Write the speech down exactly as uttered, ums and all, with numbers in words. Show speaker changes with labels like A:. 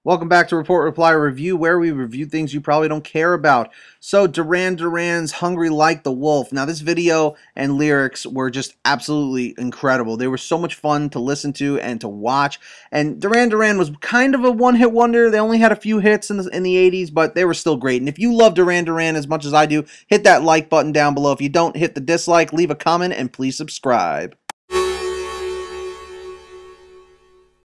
A: Welcome back to Report Reply Review, where we review things you probably don't care about. So, Duran Duran's Hungry Like the Wolf. Now, this video and lyrics were just absolutely incredible. They were so much fun to listen to and to watch. And Duran Duran was kind of a one-hit wonder. They only had a few hits in the, in the eighties, but they were still great. And if you love Duran Duran as much as I do, hit that like button down below. If you don't, hit the dislike, leave a comment, and please subscribe.